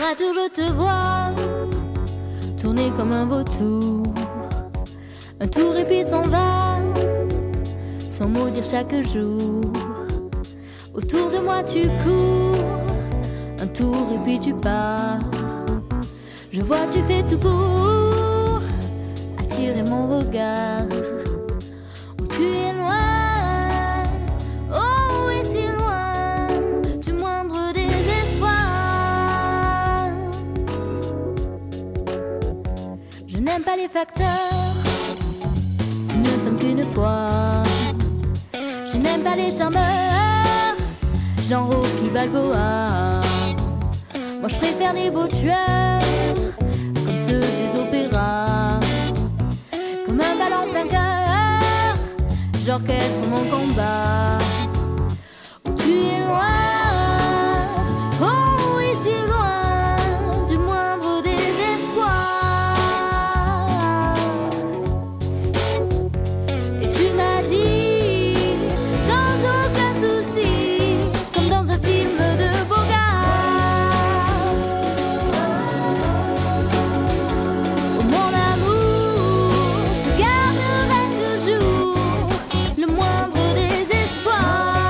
Un tour je te vois tourner comme un vautour, un tour et puis s'en va, sans mot dire chaque jour. Autour de moi tu cours, un tour et puis tu pars. Je vois tu fais tout pour attirer mon regard. Oh tu es loin, oh et si loin du moindre désespoir. Je n'aime pas les facteurs, nous ne sommes qu'une fois. Je n'aime pas les charmeurs, genre Rocky Balboa. Moi je préfère les beaux tueurs, comme ceux des opéras. Comme un bal en plein cœur, j'orchestre mon combat. Oh tu es loin, oh et si loin du moindre désespoir. Et tu m'as dit sans aucun souci, comme dans un film de Bogart: oh mon amour, je garderai toujours le moindre désespoir.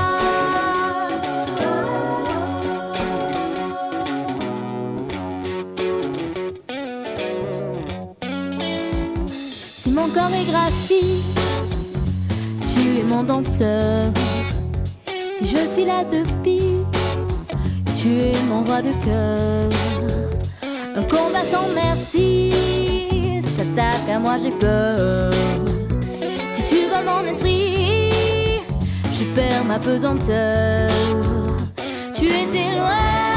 Si mon chorégraphie, tu es mon danseur. Si je suis l'as de pique, tu es mon roi de cœur. Un combat sans merci s'attaque à moi, j'ai peur. Si tu voles mon esprit, je perds ma pesanteur. Tu étais loin,